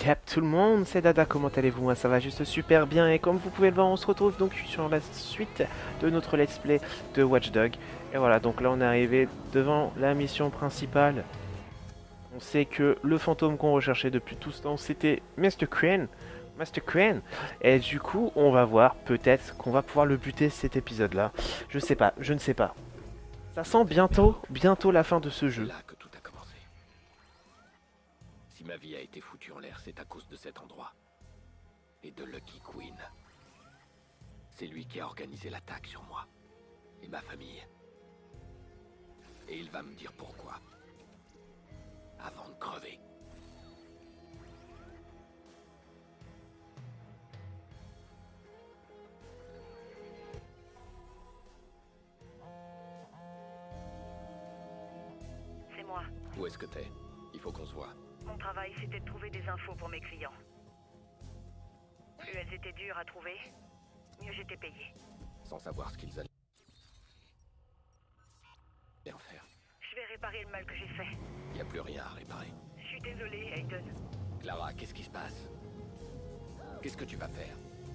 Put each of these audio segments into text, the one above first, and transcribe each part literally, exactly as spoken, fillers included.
Yep, tout le monde, c'est Dada, comment allez-vous? Moi ça va juste super bien et comme vous pouvez le voir on se retrouve donc sur la suite de notre let's play de Watch Dogs. Et voilà, donc là on est arrivé devant la mission principale. On sait que le fantôme qu'on recherchait depuis tout ce temps c'était Mister Crane. Master Crane. Et du coup on va voir peut-être qu'on va pouvoir le buter cet épisode là. Je sais pas, je ne sais pas. Ça sent bientôt, bientôt la fin de ce C'est jeu. là que tout a commencé. Si ma vie a été foutue en l'air, c'est à cause de cet endroit. Et de Lucky Queen. C'est lui qui a organisé l'attaque sur moi. Et ma famille. Et il va me dire pourquoi. Avant de crever. C'est moi. Où est-ce que t'es? Il faut qu'on se voit. Mon travail, c'était de trouver des infos pour mes clients. Plus elles étaient dures à trouver, mieux j'étais payé. Sans savoir ce qu'ils allaient bien faire. Je vais réparer le mal que j'ai fait. Il n'y a plus rien à réparer. Je suis désolée, Aiden. Clara, qu'est-ce qui se passe? Qu'est-ce que tu vas faire?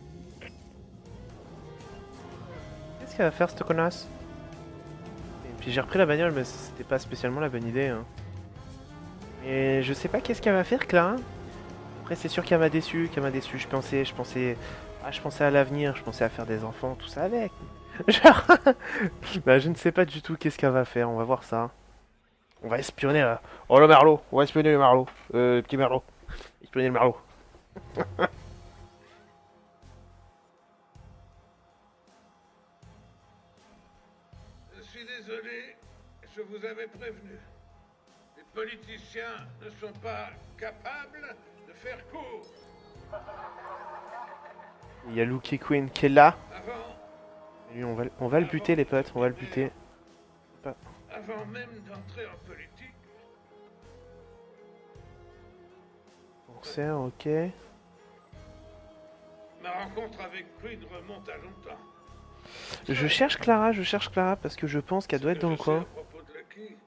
Qu'est-ce qu'elle va faire cette connasse? Et puis j'ai repris la bagnole mais c'était pas spécialement la bonne idée hein. Et je sais pas qu'est-ce qu'elle va faire Clara. Après c'est sûr qu'elle m'a déçu, qu'elle m'a déçu. Je pensais, je pensais, ah, je pensais à l'avenir, je pensais à faire des enfants, tout ça avec. Genre, bah je ne sais pas du tout qu'est-ce qu'elle va faire. On va voir ça. On va espionner là. Oh le merlot, on va espionner le merlot, euh, petit merlot, espionner le merlot. Je suis désolé, je vous avais prévenu. Les politiciens ne sont pas capables de faire court. Il y a Lucky Queen qui est là. Avant, Et lui, on va, on va le buter les potes, on va le buter. Pas- avant même d'entrer en politique, Concert, ok. ma rencontre avec Queen remonte à longtemps. Je cherche Clara, je cherche Clara parce que je pense qu'elle doit être dans le Je sais coin. à propos de Lucky.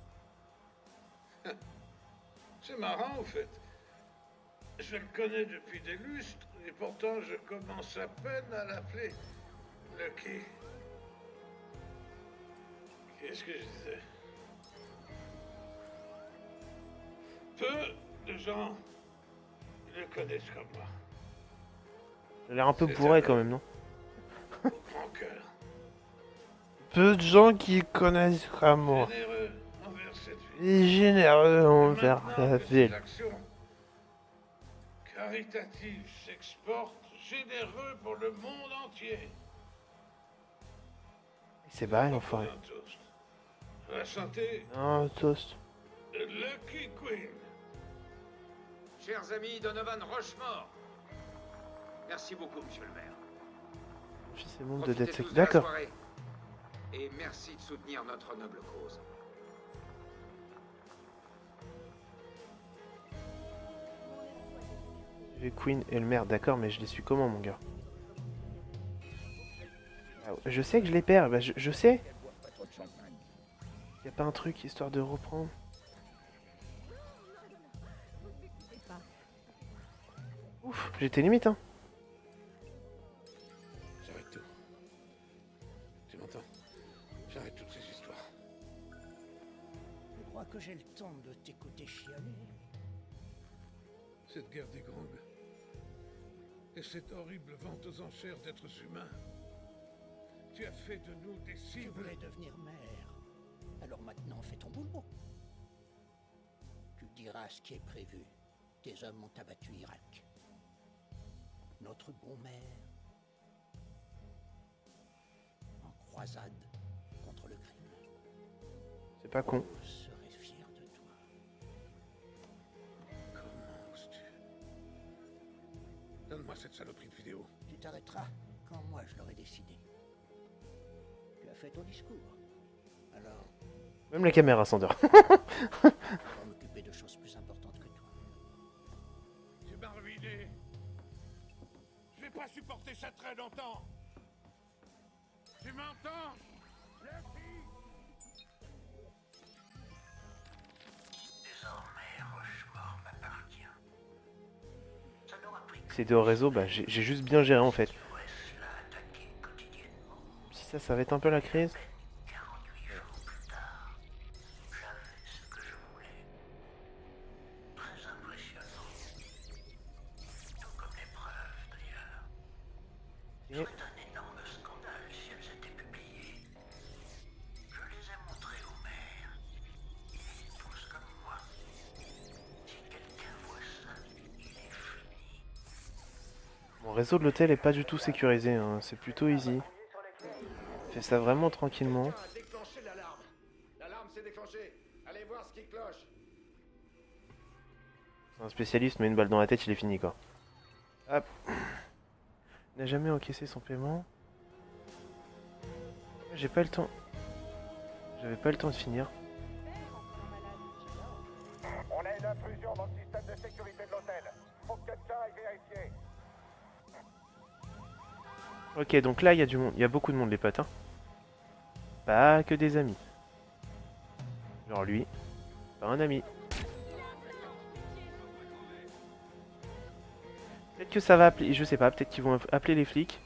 C'est marrant, au fait. Je le connais depuis des lustres, et pourtant je commence à peine à l'appeler Lucky. Qu'est-ce que je disais? Peu de gens le connaissent comme moi. Elle a l'air un peu bourré quand même, non? Mon cœur, Peu de gens qui connaissent vraiment. généreux envers cette vie. Et généreux envers Maintenant la que ses ville. actions caritatives s'exportent, généreux pour le monde entier. C'est barré l'enfoiré. Un toast. À la santé Un toast. de Lucky Queen. Chers amis Donovan Rochemort, merci beaucoup, monsieur le maire. C'est monde de Profitez Dead Sec. tous de la D'accord. soirée. Et merci de soutenir notre noble cause. J'ai Queen et le maire, d'accord, mais je les suis comment, mon gars? Ah, je sais que je les perds, bah je, je sais. Y a pas un truc histoire de reprendre? Ouf, j'étais limite, hein. J'arrête tout. Tu m'entends? J'arrête toutes ces histoires. Je crois que j'ai le temps de t'écouter chialer. Cette guerre des gangs. Et cette horrible vente aux enchères d'êtres humains. Tu as fait de nous des Tu cibles. voulais devenir maire. Alors maintenant, fais ton boulot. Tu diras ce qui est prévu. Tes hommes ont abattu Irak. Notre bon maire. En croisade contre le crime. C'est pas con. Je serai fier de toi. Comment oses-tu? Donne-moi cette saloperie de vidéo. Tu t'arrêteras quand moi je l'aurai décidé. Tu as fait ton discours. Alors, Même la caméra s'endort. je vais m'occuper de choses plus importantes que toi. Tu m'as ruiné. Je vais pas supporter ça très longtemps. Tu m'entends? Lucky? Désormais, Rochefort m'appartient. accéder au réseau, bah j'ai juste bien géré en fait. Si ça, ça va être un peu la crise. Et... Mon réseau de l'hôtel est pas du tout sécurisé, hein. C'est plutôt easy. Fais ça vraiment tranquillement. Un spécialiste met une balle dans la tête, il est fini quoi. Hop. Il n'a jamais encaissé son paiement. J'ai pas le temps. J'avais pas le temps de finir. On a une intrusion dans le système de sécurité de l'hôtel. Faut que quelqu'un aille vérifier. Ok, donc là il y a du monde, il y a beaucoup de monde les potes, hein. Pas que des amis. Genre lui, pas un ami. Peut-être que ça va appeler, je sais pas, peut-être qu'ils vont appeler les flics.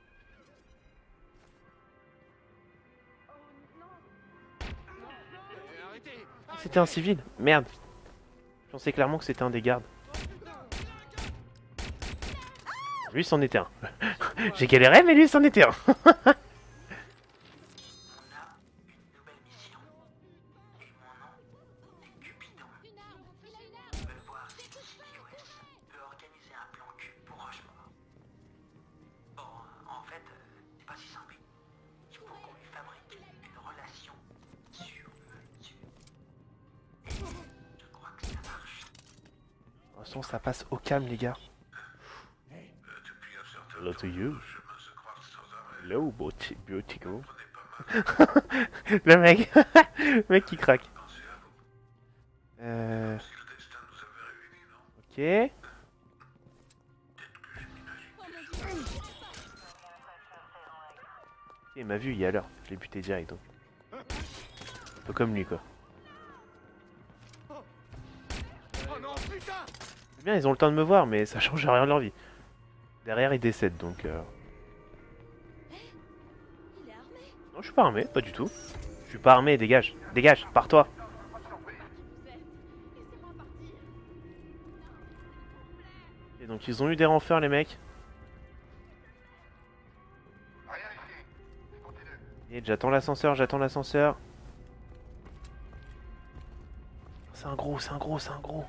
C'était un civil, merde. Je pensais clairement que c'était un des gardes. Lui c'en était un. J'ai galéré mais lui c'en était un. Ça passe au calme les gars. Hello to you. Hello beautiful. Le mec. Le mec qui craque. Euh... Ok. Il m'a vu il y a l'heure. Je l'ai buté direct donc. Un peu comme lui quoi. C'est bien, ils ont le temps de me voir, mais ça change rien de leur vie. Derrière, ils décèdent, donc... Euh... Non, je suis pas armé, pas du tout. Je suis pas armé, dégage. Dégage, pars-toi. Et donc, ils ont eu des renforts, les mecs. Et j'attends l'ascenseur, j'attends l'ascenseur. C'est un gros, c'est un gros, c'est un gros.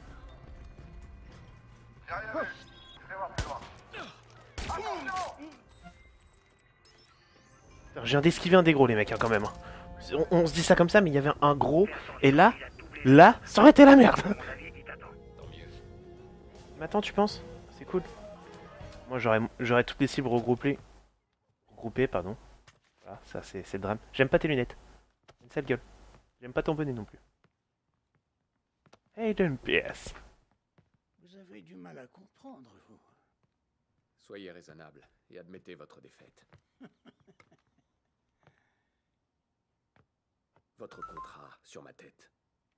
Je viens d'esquiver un des gros les mecs hein, quand même. On, on se dit ça comme ça mais il y avait un gros et là, là, ça aurait été la merde. Mais attends tu penses? C'est cool. Moi j'aurais j'aurais toutes les cibles regroupées. Regroupées pardon. Voilà, ça c'est le drame. J'aime pas tes lunettes. Une sale gueule. J'aime pas ton bonnet non plus. Hey d'un P S. Vous avez du mal à comprendre, vous. Soyez raisonnable et admettez votre défaite. Votre contrat sur ma tête.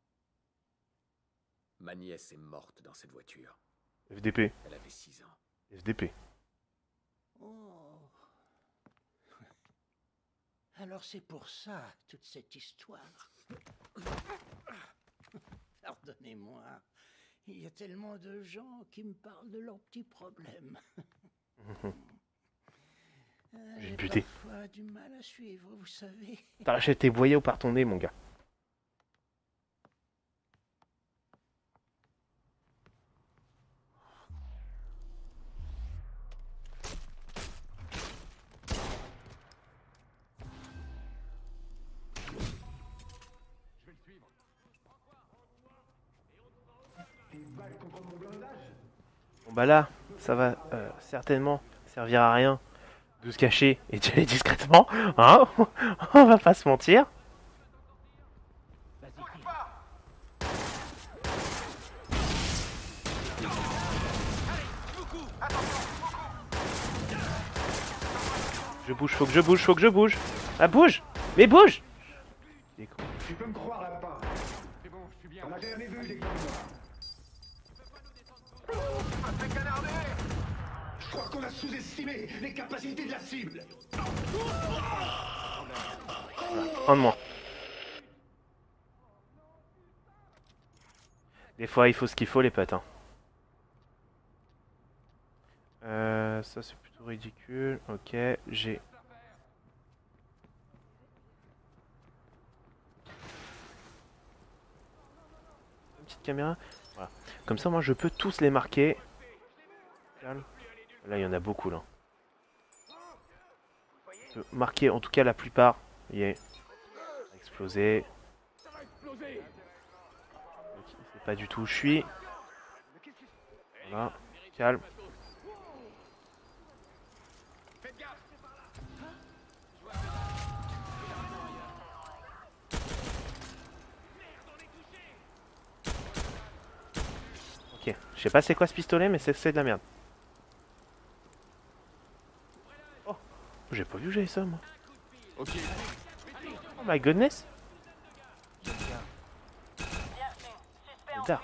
Ma nièce est morte dans cette voiture. F D P. Elle avait six ans. F D P. Oh. Alors c'est pour ça, toute cette histoire. Pardonnez-moi. Il y a tellement de gens qui me parlent de leurs petits problèmes. J'ai buté. Parfois du mal à suivre, vous savez. T'arrachais tes boyaux par ton nez, mon gars. Je vais le suivre. Une balle contre mon blindage. Bon bah là, ça va euh, certainement servir à rien de se cacher et d'y aller discrètement, hein. On va pas se mentir. Je bouge, faut que je bouge, faut que je bouge. Ah bouge. Mais bouge. Tu peux me croire, lapin. C'est bon, je suis bien. On a jamais vu des gars noirs. crois qu'on a sous-estimé les capacités de la cible. Voilà, un de moins. Des fois, il faut ce qu'il faut, les potes. Hein. Euh, ça, c'est plutôt ridicule. Ok, j'ai... Une petite caméra. Voilà. Comme ça, moi, je peux tous les marquer. Là, il y en a beaucoup, là. Je peux marquer, en tout cas, la plupart. Il y a explosé. C'est pas du tout où je suis. Voilà, calme. Ok, je sais pas c'est quoi ce pistolet, mais c'est de la merde. Oh, j'ai pas vu que j'avais ça, moi. Oh my goodness. Bizarre.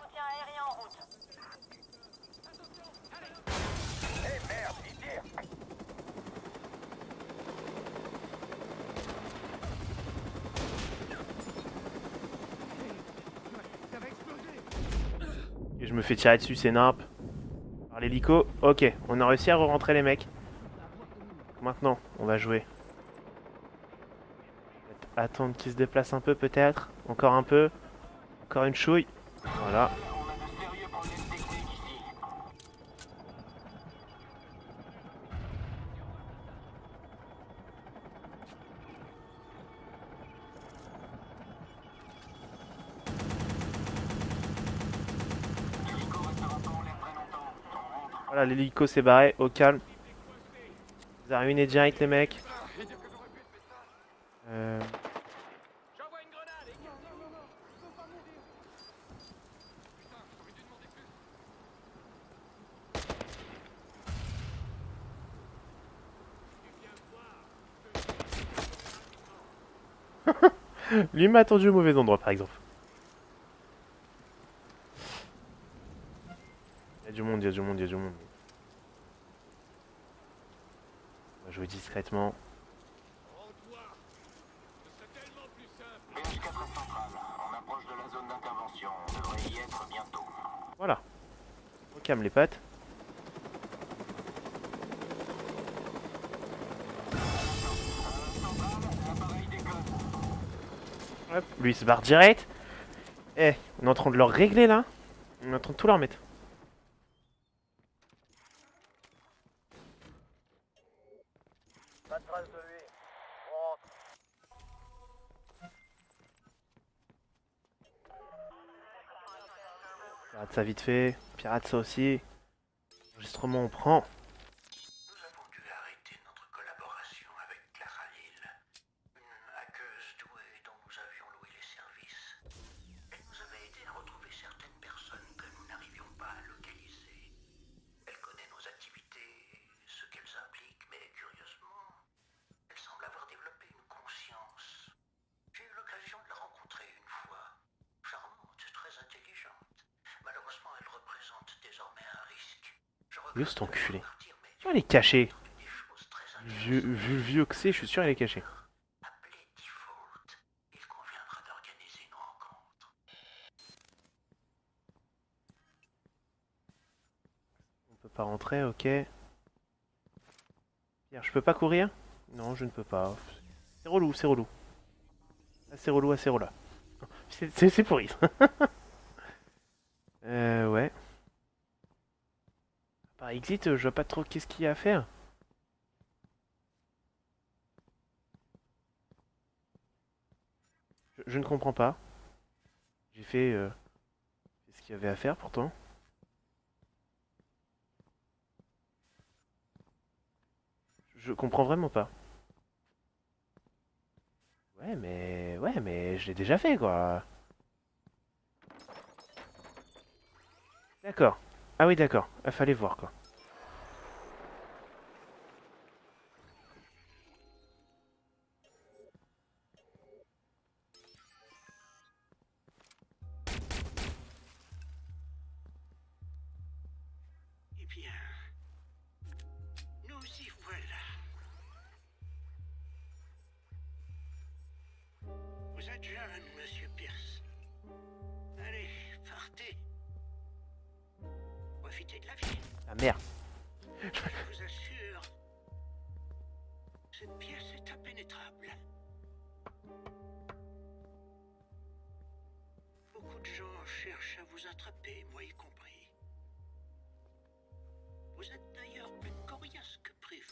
Et je me fais tirer dessus, c'est nimp. Par l'hélico. Ok, on a réussi à re-rentrer les mecs. Maintenant, on va jouer. Attendre qu'ils se déplacent un peu peut-être. Encore un peu. Encore une chouille. Voilà. Voilà, l'hélico s'est barré, au calme. Vous avez ruiné direct les mecs. Euh... Lui m'a attendu au mauvais endroit par exemple. Il y a du monde, il y a du monde, il y a du monde. On va jouer discrètement. Voilà. Au calme les potes. Hop, lui il se barre direct. Eh, on est en train de leur régler là. On est en train de tout leur mettre. Pas de trace de lui. On rentre. Pirate ça vite fait. Pirate ça aussi. Enregistrement on prend. Nous avons dû arrêter notre collaboration avec Clara Hill, une hackeuse douée dont nous avions loué les services. Elle nous avait aidé à retrouver certaines personnes que nous n'arrivions pas à localiser. Elle connaît nos activités, ce qu'elles impliquent, mais curieusement, elle semble avoir développé une conscience. J'ai eu l'occasion de la rencontrer une fois. Charmante, très intelligente. Malheureusement, elle représente désormais un risque. Où est cet enculé? Je elle est cachée. Vu, vu le vieux que c'est, je suis sûr elle est cachée. Appelez Default. Il conviendra d'organiser une rencontre. On peut pas rentrer, ok. Pierre, je peux pas courir? Non, je ne peux pas. C'est relou, c'est relou. Assez relou, assez relou. C'est pourri. euh, ouais. Par exit, je vois pas trop qu'est-ce qu'il y a à faire. Je, je ne comprends pas. J'ai fait euh, ce qu'il y avait à faire pourtant. Je comprends vraiment pas. Ouais, mais... Ouais, mais je l'ai déjà fait, quoi. D'accord. Ah oui, d'accord. Il fallait voir, quoi. Eh bien, Vous êtes jeune, monsieur Pierce. Allez, partez. Profitez de la vie. Ah merde. Je vous assure, cette pièce est impénétrable. Beaucoup de gens cherchent à vous attraper, moi y compris. Vous êtes d'ailleurs plus coriace que prévu.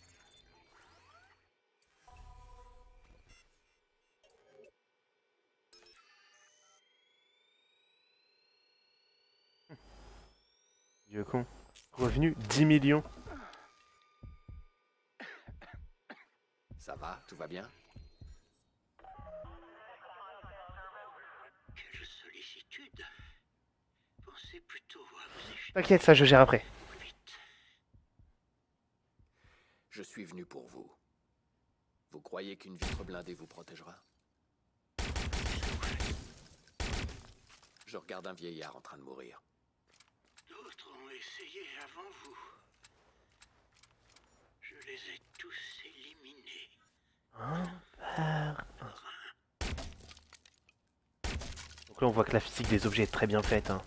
Vieux con. Revenu dix millions. Ça va? Tout va bien? Quelle sollicitude. Pensez plutôt à vous échapper T'inquiète, ça je gère après. vite. Je suis venu pour vous. Vous croyez qu'une vitre blindée vous protégera? Je regarde un vieillard en train de mourir. D'autres ont essayé avant vous. Je les ai tous éliminés. Un par un. Donc là on voit que la physique des objets est très bien faite. Hein.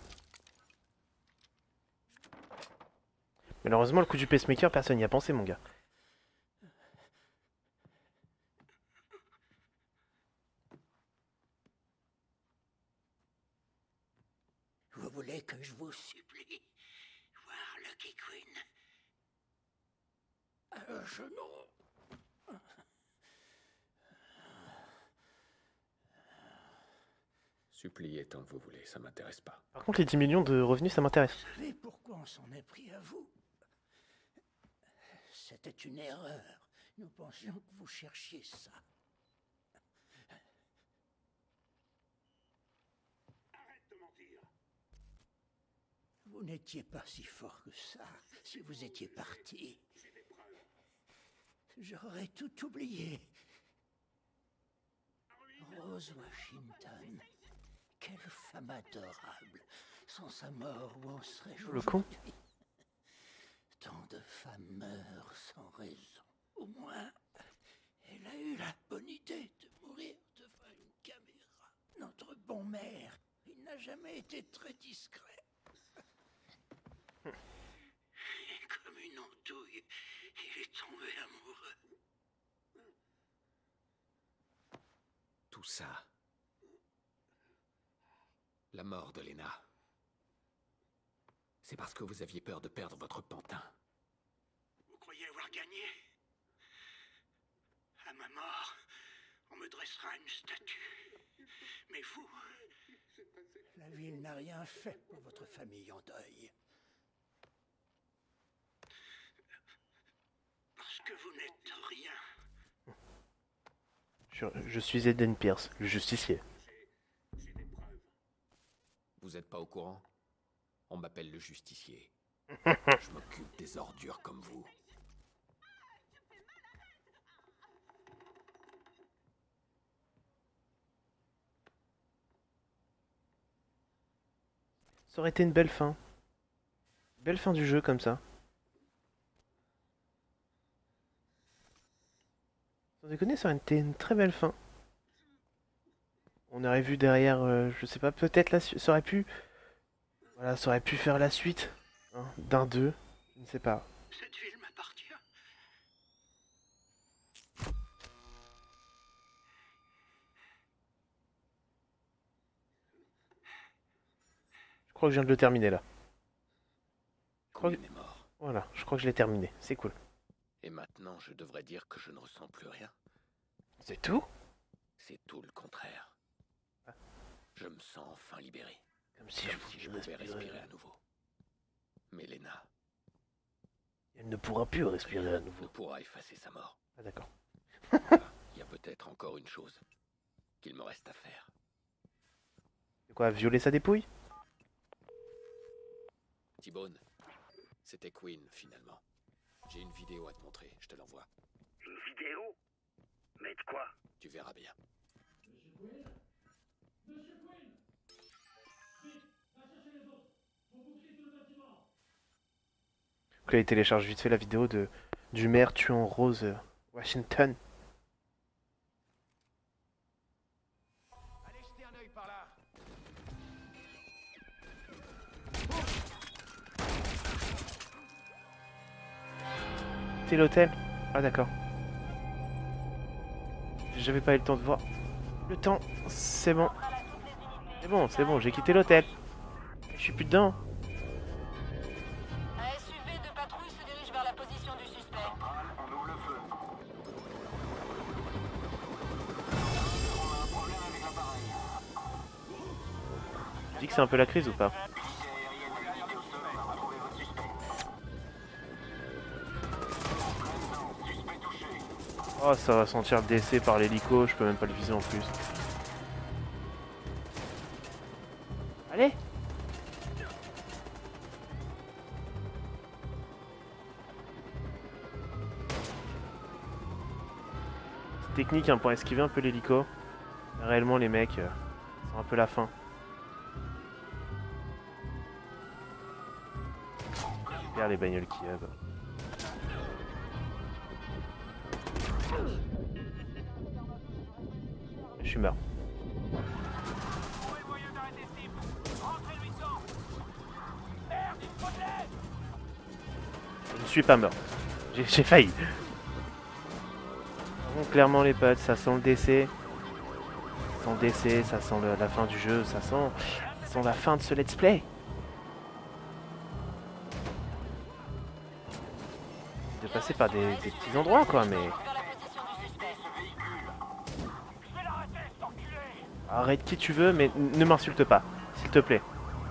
Malheureusement le coup du pacemaker, personne n'y a pensé mon gars. Vous voulez que je vous... Supplie. Voir Lucky Queen. Euh, je non. Suppliez tant que vous voulez, ça m'intéresse pas. Par contre les dix millions de revenus ça m'intéresse. Vous savez pourquoi on s'en est pris à vous? C'était une erreur. Nous pensions que vous cherchiez ça. Arrête de mentir. Vous n'étiez pas si fort que ça. Si vous étiez parti, j'aurais tout oublié. Rose Washington. Quelle femme adorable. Sans sa mort, où en serais-je Le con. aujourd'hui? Tant de femmes meurent sans raison. Au moins, elle a eu la bonne idée de mourir devant une caméra. Notre bon maire, il n'a jamais été très discret. Et comme une andouille, il est tombé amoureux. Tout ça. La mort de Lena. C'est parce que vous aviez peur de perdre votre pantin. Vous croyez avoir gagné? À ma mort, on me dressera une statue. Mais vous, La ville n'a rien fait pour votre famille en deuil. parce que vous n'êtes rien. Je, je suis Eden Pierce, le justicier. Vous êtes pas au courant? On m'appelle le justicier. Je m'occupe des ordures comme vous. Ça aurait été une belle fin. Belle fin du jeu comme ça. Sans déconner, ça aurait été une très belle fin. On aurait vu derrière, euh, je sais pas, peut-être la suite. Ça aurait pu. Voilà, ça aurait pu faire la suite. Hein, d'un deux. Je ne sais pas. Cette ville m'appartient. Je crois que je viens de le terminer là. Je crois que... Queen est mort. Voilà, je crois que je l'ai terminé. C'est cool. Et maintenant, je devrais dire que je ne ressens plus rien. C'est tout? C'est tout le contraire. Je me sens enfin libéré. Comme si Comme je si je pouvais pouvais respirer. respirer à nouveau. Mais Lena Elle ne pourra plus respirer à ne nouveau. pourra effacer sa mort. Ah d'accord. Il y a peut-être encore une chose qu'il me reste à faire. C'est quoi, violer sa dépouille? T-Bone, c'était Queen finalement. J'ai une vidéo à te montrer, je te l'envoie. Une vidéo? Mais de quoi? Tu verras bien. Donc là, il télécharge vite fait la vidéo de du maire tuant Rose euh, Washington. quitté l'hôtel. Ah d'accord. J'avais pas eu le temps de voir. Le temps, c'est bon. C'est bon, c'est bon, j'ai quitté l'hôtel. Je suis plus dedans. Un S U V de patrouille se dirige vers la position du suspect. On ouvre le feu. Tu dis que c'est un peu la crise ou pas? Oh, ça va sentir le décès par l'hélico, je peux même pas le viser en plus. Allez! C'est technique hein, pour esquiver un peu l'hélico. Réellement, les mecs, euh, c'est un peu la fin. Super les bagnoles qui hub. Je suis mort. Je ne suis pas mort. J'ai failli. Bon, clairement les potes, ça sent le décès. Ça sent le décès, ça sent le, la fin du jeu, ça sent, ça sent la fin de ce let's play. De passer par des, des petits endroits quoi, mais... Arrête qui tu veux, mais ne m'insulte pas, s'il te plaît.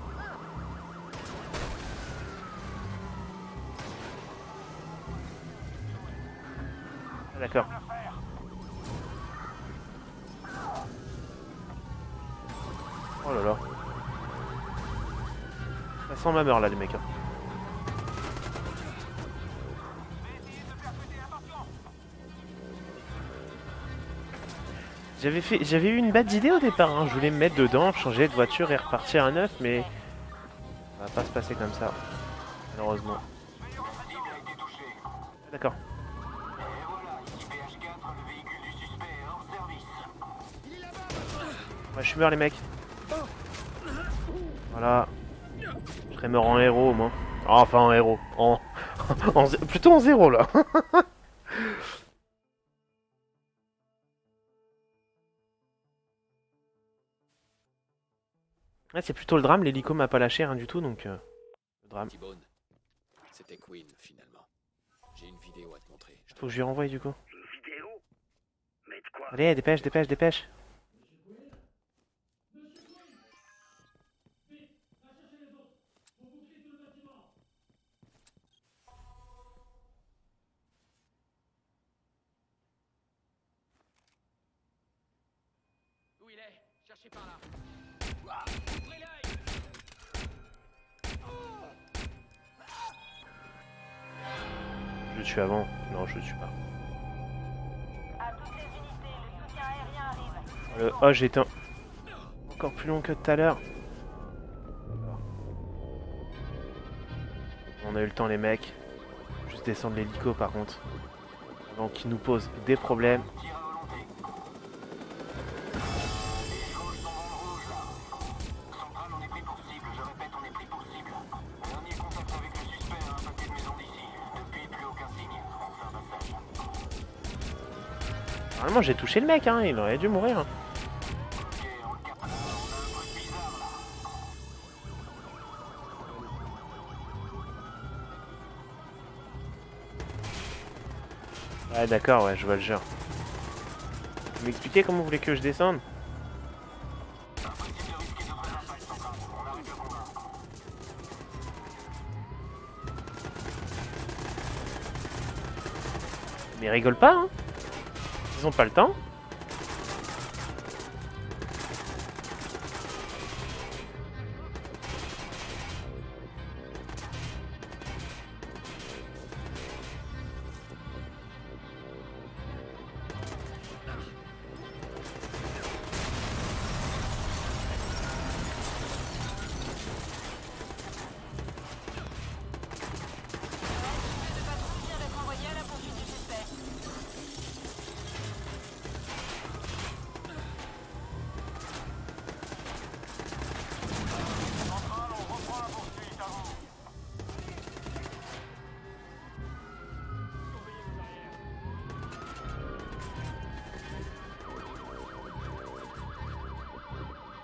Ah, d'accord. Oh là là. Ça sent ma mort là les mecs. Hein. J'avais fait, j'avais eu une bad idée au départ, hein. Je voulais me mettre dedans, changer de voiture et repartir à neuf, mais ça va pas se passer comme ça, malheureusement. D'accord. Ouais, je suis mort les mecs. Voilà. Je serais mort en héros au moins. Oh, enfin en héros. En... en... Plutôt en zéro là. Ouais, c'est plutôt le drame, l'hélico m'a pas lâché rien du tout donc euh, le drame. C'était Queen finalement. J'ai une vidéo à te montrer. Faut que je lui renvoie du coup. Une vidéo? Mais de quoi? Allez, dépêche, dépêche, dépêche. Où il est? Cherchez par là. Ouvrez l'œil! Je le tue avant. Non, je le tue pas. À toutes les unités, le soutien aérien arrive. Le... Oh, j'ai été un... encore plus long que tout à l'heure. On a eu le temps les mecs. Juste descendre l'hélico par contre. Avant qu'il nous pose des problèmes. Normalement j'ai touché le mec, hein, il aurait dû mourir. Hein. Ouais d'accord, ouais, je vois le genre. Vous m'expliquez comment vous voulez que je descende? Mais rigole pas, hein. Ils ont pas le temps.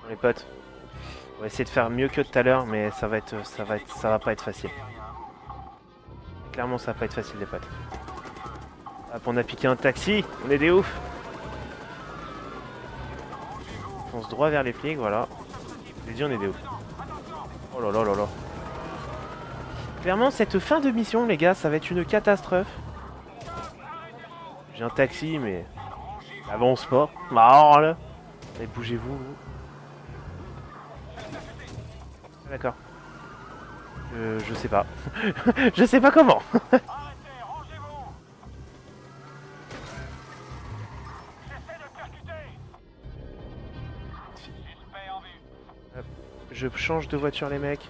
Les potes, on va essayer de faire mieux que tout à l'heure, mais ça va être, ça va être, ça va pas être facile. Clairement, ça va pas être facile, les potes. Hop, on a piqué un taxi, on est des oufs. On fonce droit vers les flics, voilà. Je l'ai dit, on est des oufs. Oh là là là là. Clairement, cette fin de mission, les gars, ça va être une catastrophe. J'ai un taxi, mais ça avance pas. Marrant là. Allez, bougez-vous. D'accord. Euh, je sais pas. Je sais pas comment. Hop. Je change de voiture, les mecs.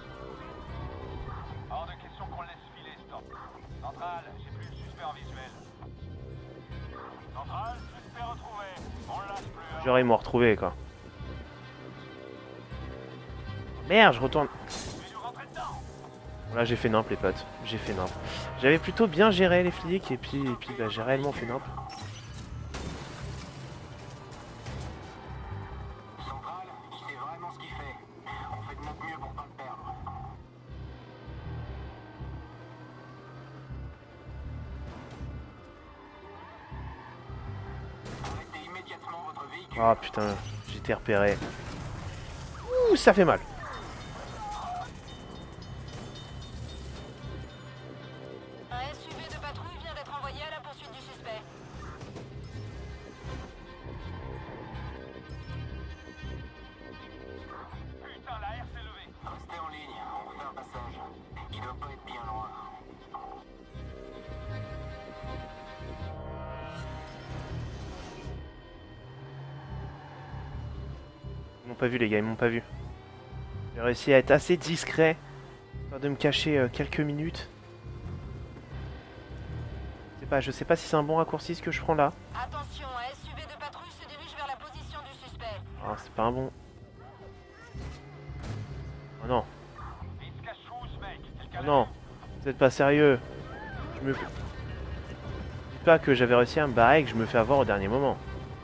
Hors de question qu'on laisse filer, stop. Centrale, j'ai plus le suspect en visuel. Centrale, suspect retrouvé. On lâche plus. J'aurais m'ont retrouvé quoi. Merde, je retourne. Là j'ai fait nimp les potes, j'ai fait nimp. J'avais plutôt bien géré les flics et puis, et puis bah, j'ai réellement fait nimp. Central, il sait vraiment ce qu'il fait. On fait de notre mieux pour pas le perdre. Arrêtez immédiatement votre véhicule. Ah putain, j'ai été repéré. Ouh, ça fait mal. Un S U V de patrouille vient d'être envoyé à la poursuite du suspect. Putain, la R s'est levée. Restez en ligne, on refait un passage. Il doit pas être bien loin. Ils m'ont pas vu les gars, ils m'ont pas vu. J'ai réussi à être assez discret, histoire de me cacher euh, quelques minutes. Je sais pas, je sais pas si c'est un bon raccourci ce que je prends là. Attention, un S U V de patrouille se dirige vers la position du suspect. Ah, c'est pas un bon. Oh non, Il se cache où, ce mec? oh Quelqu'un non, vous êtes pas sérieux. Je me... Dis pas que j'avais réussi à me barrer et que je me fais avoir au dernier moment.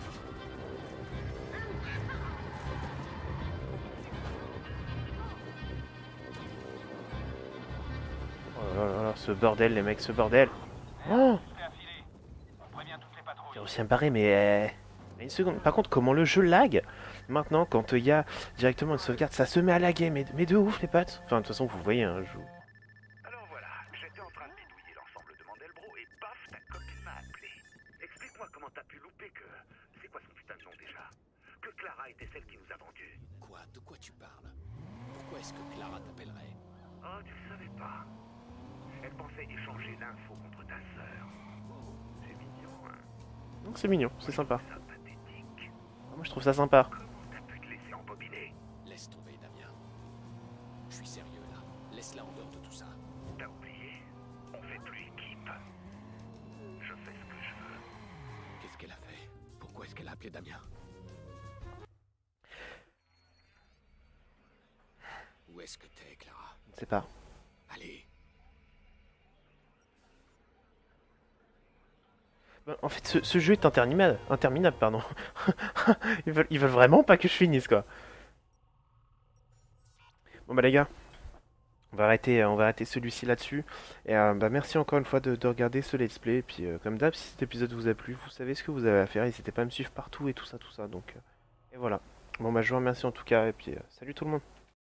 Oh là là là, ce bordel les mecs, ce bordel. Oh, suspect affilé. On prévient toutes les patrouilles. j'ai réussi à me barrer mais... euh, Une seconde. Par contre, comment le jeu lag maintenant quand il y a directement une sauvegarde, ça se met à laguer, mais, mais de ouf les potes. Enfin, de toute façon, vous voyez, hein, je... Alors voilà, j'étais en train de bidouiller l'ensemble de Mandelbro et paf, ta copine m'a appelé. Explique-moi comment t'as pu louper que... C'est quoi son putain de nom déjà? Que Clara était celle qui nous a vendus. Quoi? De quoi tu parles? Pourquoi est-ce que Clara t'appellerait? Oh, tu le savais pas. Elle pensait échanger l'info contre ta sœur. C'est mignon, hein? Donc c'est mignon, c'est sympa. Ça pathétique. Moi je trouve ça sympa. Comment t'as pu te laisser embobiner? Laisse tomber, Damien. Je suis sérieux là. Laisse-la en dehors de tout ça. T'as oublié? On fait plus équipe. Je fais ce que je veux. Qu'est-ce qu'elle a fait? Pourquoi est-ce qu'elle a appelé Damien? Où est-ce que t'es, Clara? Je sais pas. Allez. En fait, ce, ce jeu est interminable, interminable pardon. ils, veulent, ils veulent vraiment pas que je finisse, quoi. Bon bah les gars, on va arrêter, on va arrêter celui-ci là-dessus. Et euh, bah merci encore une fois de, de regarder ce let's play. Et puis euh, comme d'hab, si cet épisode vous a plu, vous savez ce que vous avez à faire. N'hésitez pas à me suivre partout et tout ça, tout ça. Donc, euh, et voilà. Bon bah je vous remercie en tout cas. Et puis euh, salut tout le monde.